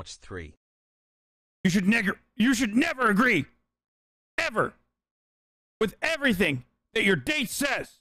What's 3? You should never agree, ever, with everything that your date says.